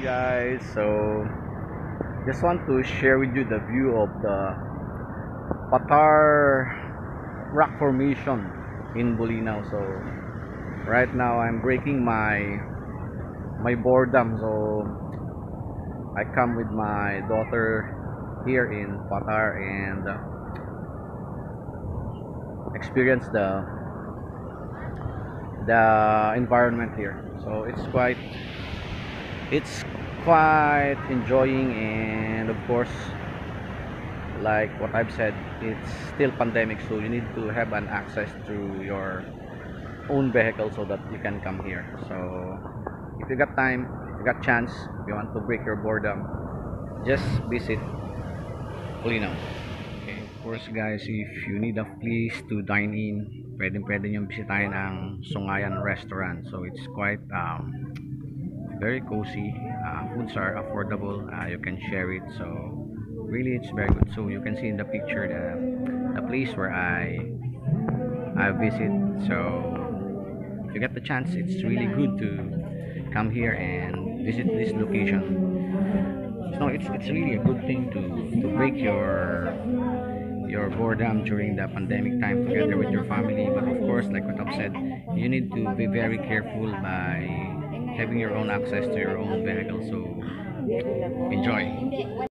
guys. So just want to share with you the view of the Patar rock formation in Bulinaw. So right now I'm breaking my boredom. So I come with my daughter here in Patar and experience the environment here. So it's quite enjoying, and of course, like what I've said, it's still pandemic, so you need to have an access to your own vehicle so that you can come here. So if you got time, if you got chance, if you want to break your boredom, just visit Polinaw. Okay. Of course guys, if you need a place to dine in, pwede nyo bisitahin ang Sungayan restaurant. So it's quite very cozy. Foods are affordable. You can share it. So really, it's very good. So you can see in the picture the place where I visit. So if you get the chance, it's really good to come here and visit this location. So it's really a good thing to break your boredom during the pandemic time together with your family. But of course, like what I've said, you need to be very careful by having your own access to your own vehicle. So enjoy.